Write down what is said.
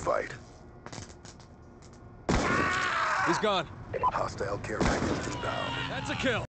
fight. He's gone. Hostile care package inbound. That's a kill.